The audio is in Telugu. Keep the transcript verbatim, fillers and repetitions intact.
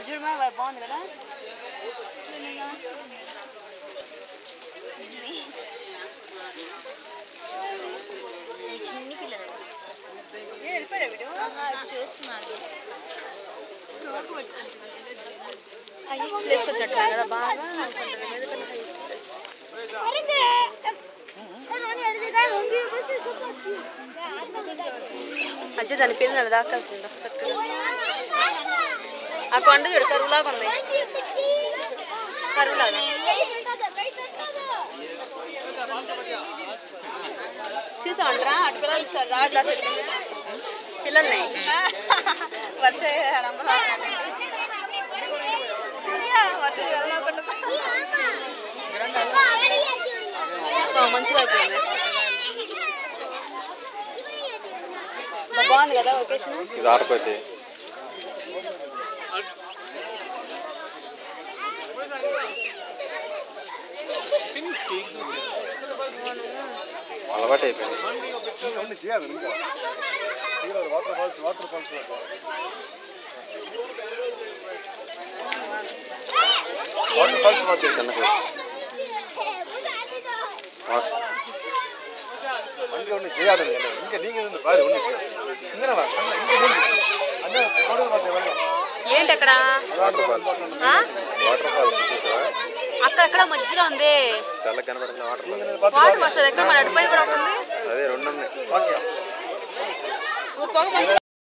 చూడమా బాగుంది కదా చిన్ని పిల్లలు వెళ్ళిపోయా వీడు చూస్తున్నాడు హైయెస్ట్ ప్లేస్కి వచ్చినట్టున్నా కదా బాగా అజ్జు దాని పిల్లలు దాకాల్సిందా చక్కగా ఆ కొండ చూడు కరువులాగా ఉంది కరువులాగా చూసామంటారా అటు పిల్లలు ఇచ్చారు అట్లా చెట్టు పిల్లల్ని వర్ష వర్ష మంచిగా అయిపోయింది బాగుంది కదా లొకేషన్ ఇది ఆటపోతే అలవాటు అయిపోయింది water falls water falls water falls water చిన్న ఇంక చేయాలి ఇంకా నీకు బాగా ఏంటి అక్కడ వాటర్ ఫాల్స్ చూసావా అక్కడక్కడ మధ్యలో ఉంది తెల్ల కనబడుతుంది వాటర్ వాటర్ వస్తుంది ఎక్కడ మన అటుపై కూడా ఉంది అదే రెండు ఉన్నాయి